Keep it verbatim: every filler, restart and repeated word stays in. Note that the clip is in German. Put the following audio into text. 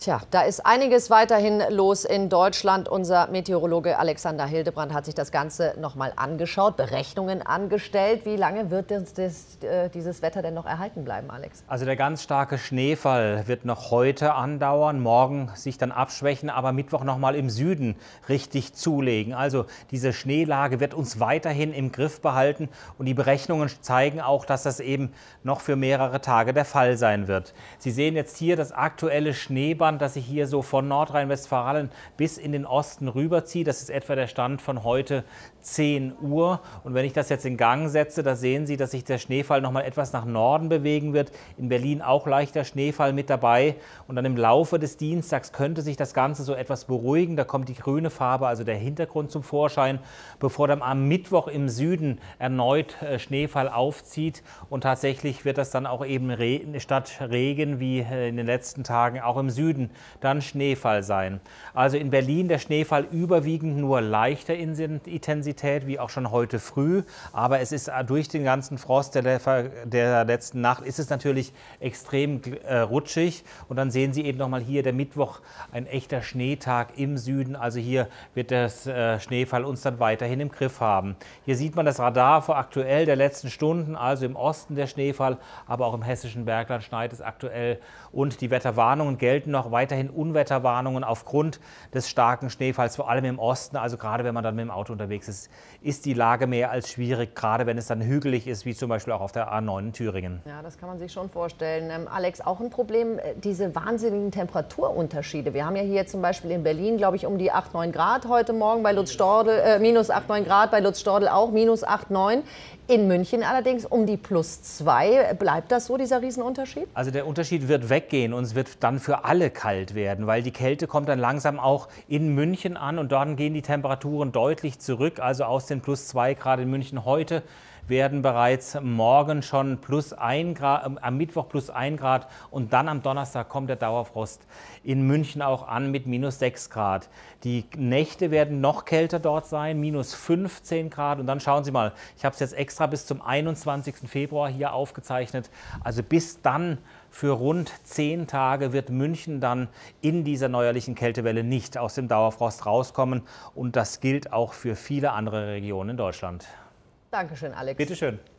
Tja, da ist einiges weiterhin los in Deutschland. Unser Meteorologe Alexander Hildebrand hat sich das Ganze noch mal angeschaut, Berechnungen angestellt. Wie lange wird das, das, dieses Wetter denn noch erhalten bleiben, Alex? Also der ganz starke Schneefall wird noch heute andauern, morgen sich dann abschwächen, aber Mittwoch noch mal im Süden richtig zulegen. Also diese Schneelage wird uns weiterhin im Griff behalten und die Berechnungen zeigen auch, dass das eben noch für mehrere Tage der Fall sein wird. Sie sehen jetzt hier das aktuelle Schneeband, dass sich hier so von Nordrhein-Westfalen bis in den Osten rüberzieht. Das ist etwa der Stand von heute zehn Uhr. Und wenn ich das jetzt in Gang setze, da sehen Sie, dass sich der Schneefall noch mal etwas nach Norden bewegen wird. In Berlin auch leichter Schneefall mit dabei. Und dann im Laufe des Dienstags könnte sich das Ganze so etwas beruhigen. Da kommt die grüne Farbe, also der Hintergrund zum Vorschein, bevor dann am Mittwoch im Süden erneut Schneefall aufzieht. Und tatsächlich wird das dann auch eben Re- statt Regen wie in den letzten Tagen auch im Süden dann Schneefall sein. Also in Berlin der Schneefall überwiegend nur leichter Intensität, wie auch schon heute früh. Aber es ist durch den ganzen Frost der, der letzten Nacht ist es natürlich extrem äh, rutschig. Und dann sehen Sie eben noch mal hier der Mittwoch, ein echter Schneetag im Süden. Also hier wird das äh, Schneefall uns dann weiterhin im Griff haben. Hier sieht man das Radar vor aktuell der letzten Stunden, also im Osten der Schneefall, aber auch im hessischen Bergland schneit es aktuell. Und die Wetterwarnungen gelten noch weiterhin Unwetterwarnungen aufgrund des starken Schneefalls, vor allem im Osten. Also gerade wenn man dann mit dem Auto unterwegs ist, ist die Lage mehr als schwierig, gerade wenn es dann hügelig ist, wie zum Beispiel auch auf der A neun in Thüringen. Ja, das kann man sich schon vorstellen. Ähm, Alex, auch ein Problem, diese wahnsinnigen Temperaturunterschiede. Wir haben ja hier zum Beispiel in Berlin, glaube ich, um die acht, neun Grad heute Morgen, bei Lutz Stordel, äh, minus acht, neun Grad, bei Lutz Stordel auch minus acht, neun. In München allerdings um die plus zwei. Bleibt das so, dieser Riesenunterschied? Also der Unterschied wird weggehen und es wird dann für alle kalt werden, weil die Kälte kommt dann langsam auch in München an und dann gehen die Temperaturen deutlich zurück. Also aus den plus zwei Grad in München heute werden bereits morgen schon plus ein Grad, äh, am Mittwoch plus ein Grad und dann am Donnerstag kommt der Dauerfrost in München auch an mit minus sechs Grad. Die Nächte werden noch kälter dort sein, minus fünfzehn Grad und dann schauen Sie mal, ich habe es jetzt extra bis zum einundzwanzigsten Februar hier aufgezeichnet, also bis dann für rund zehn Tage wird München dann in dieser neuerlichen Kältewelle nicht aus dem Dauerfrost rauskommen und das gilt auch für viele andere Regionen in Deutschland. Dankeschön, Alex. Bitte schön.